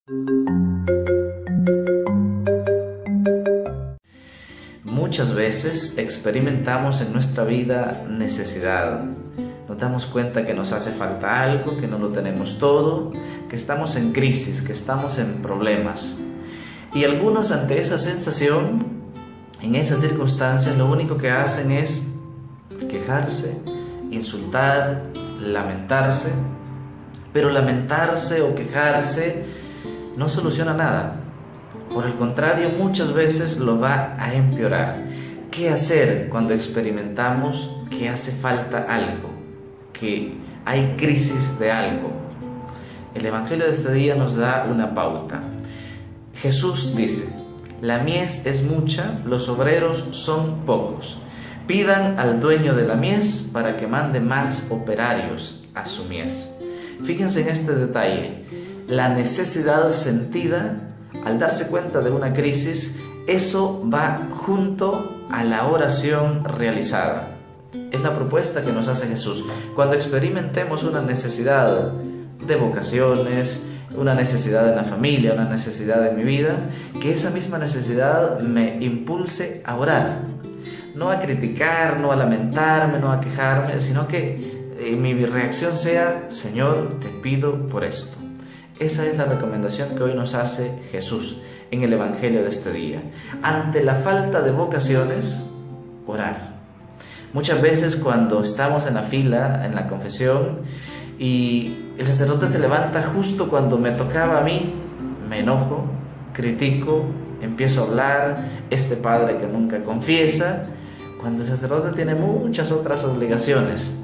Muchas veces experimentamos en nuestra vida necesidad. Nos damos cuenta que nos hace falta algo, que no lo tenemos todo, que estamos en crisis, que estamos en problemas. Y algunos ante esa sensación, en esas circunstancias, lo único que hacen es quejarse, insultar, lamentarse. Pero lamentarse o quejarse no soluciona nada. Por el contrario, muchas veces lo va a empeorar. ¿Qué hacer cuando experimentamos que hace falta algo? Que hay crisis de algo. El Evangelio de este día nos da una pauta. Jesús dice: la mies es mucha, los obreros son pocos. Pidan al dueño de la mies para que mande más operarios a su mies. Fíjense en este detalle. La necesidad sentida al darse cuenta de una crisis, eso va junto a la oración realizada. Es la propuesta que nos hace Jesús. Cuando experimentemos una necesidad de vocaciones, una necesidad en la familia, una necesidad en mi vida, que esa misma necesidad me impulse a orar. No a criticar, no a lamentarme, no a quejarme, sino que mi reacción sea: Señor, te pido por esto. Esa es la recomendación que hoy nos hace Jesús en el Evangelio de este día. Ante la falta de vocaciones, orar. Muchas veces cuando estamos en la fila, en la confesión, y el sacerdote se levanta justo cuando me tocaba a mí, me enojo, critico, empiezo a hablar, este padre que nunca confiesa, cuando el sacerdote tiene muchas otras obligaciones.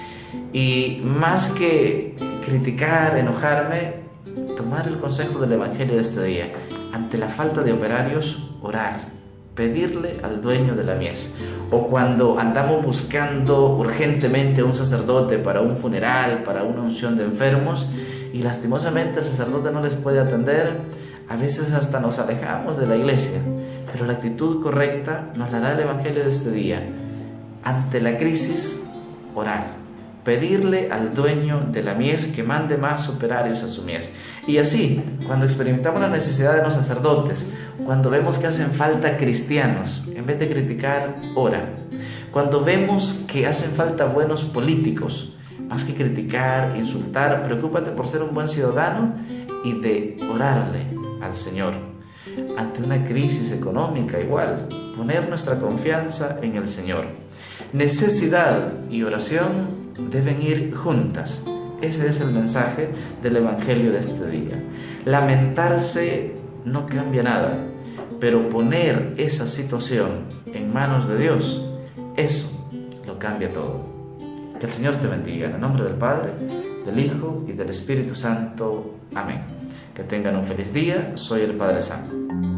Y más que criticar, enojarme, tomar el consejo del Evangelio de este día. Ante la falta de operarios, orar, pedirle al dueño de la mies. O cuando andamos buscando urgentemente a un sacerdote para un funeral, para una unción de enfermos, y lastimosamente el sacerdote no les puede atender, a veces hasta nos alejamos de la iglesia. Pero la actitud correcta nos la da el Evangelio de este día. Ante la crisis, orar. Pedirle al dueño de la mies que mande más operarios a su mies. Y así, cuando experimentamos la necesidad de los sacerdotes, cuando vemos que hacen falta cristianos, en vez de criticar, ora. Cuando vemos que hacen falta buenos políticos, más que criticar, insultar, preocúpate por ser un buen ciudadano y de orarle al Señor. Ante una crisis económica, igual, poner nuestra confianza en el Señor. Necesidad y oración deben ir juntas. Ese es el mensaje del Evangelio de este día. Lamentarse no cambia nada, pero poner esa situación en manos de Dios, eso lo cambia todo. Que el Señor te bendiga. En el nombre del Padre, del Hijo y del Espíritu Santo. Amén. Que tengan un feliz día. Soy el Padre Sam.